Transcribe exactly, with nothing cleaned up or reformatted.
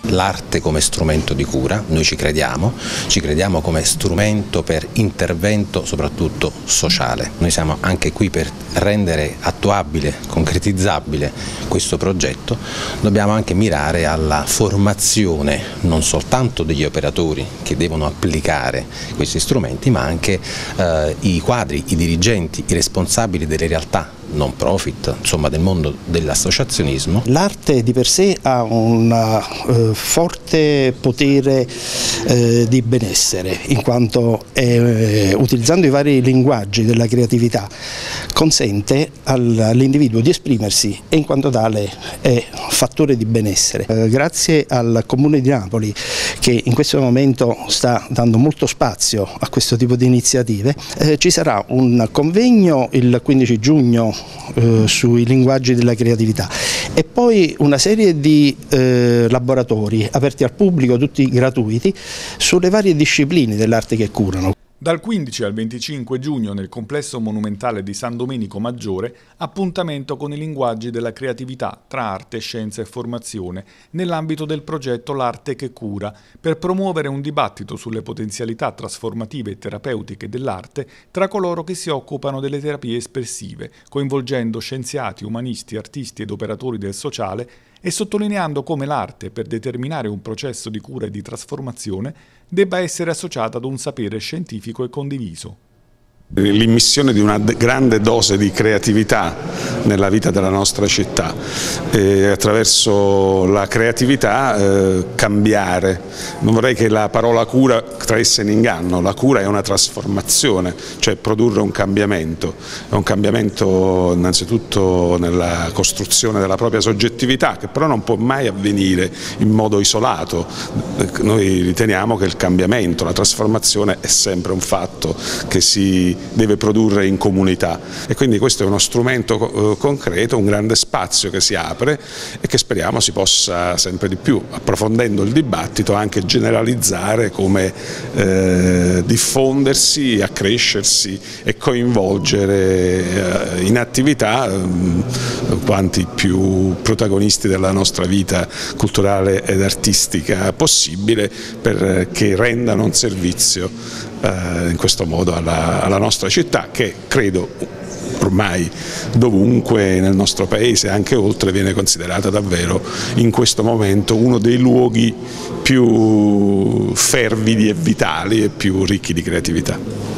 l'arte come strumento di cura, noi ci crediamo, ci crediamo come strumento per intervento soprattutto sociale. Noi siamo anche qui per rendere attuabile, concretizzabile questo progetto, dobbiamo anche mirare alla formazione non soltanto degli operatori che devono applicare questi strumenti, ma anche eh, i quadri, i dirigenti, i responsabili delle realtà non profit, insomma del mondo dell'associazionismo. L'arte di per sé ha un uh, forte potere uh, di benessere, in quanto è, uh, utilizzando i vari linguaggi della creatività consente all'individuo di esprimersi e in quanto tale è fattore di benessere. Uh, grazie al Comune di Napoli, che in questo momento sta dando molto spazio a questo tipo di iniziative, uh, ci sarà un convegno il quindici giugno Eh, sui linguaggi della creatività e poi una serie di eh, laboratori aperti al pubblico, tutti gratuiti, sulle varie discipline dell'arte che curano. Dal quindici al venticinque giugno nel complesso monumentale di San Domenico Maggiore, appuntamento con i linguaggi della creatività tra arte, scienza e formazione nell'ambito del progetto L'Arte che Cura, per promuovere un dibattito sulle potenzialità trasformative e terapeutiche dell'arte tra coloro che si occupano delle terapie espressive, coinvolgendo scienziati, umanisti, artisti ed operatori del sociale e sottolineando come l'arte, per determinare un processo di cura e di trasformazione, debba essere associata ad un sapere scientifico e condiviso. L'immissione di una grande dose di creatività nella vita della nostra città e attraverso la creatività eh, cambiare. Non vorrei che la parola cura traesse in inganno, la cura è una trasformazione, cioè produrre un cambiamento, è un cambiamento innanzitutto nella costruzione della propria soggettività, che però non può mai avvenire in modo isolato. Noi riteniamo che il cambiamento, la trasformazione è sempre un fatto che si deve produrre in comunità e quindi questo è uno strumento concreto, un grande spazio che si apre e che speriamo si possa sempre di più, approfondendo il dibattito, anche generalizzare come eh, diffondersi, accrescersi e coinvolgere eh, in attività eh, quanti più protagonisti della nostra vita culturale ed artistica possibile, perché rendano un servizio eh, in questo modo alla, alla nostra città, che credo ormai dovunque nel nostro paese, anche oltre, viene considerata davvero in questo momento uno dei luoghi più fervidi e vitali e più ricchi di creatività.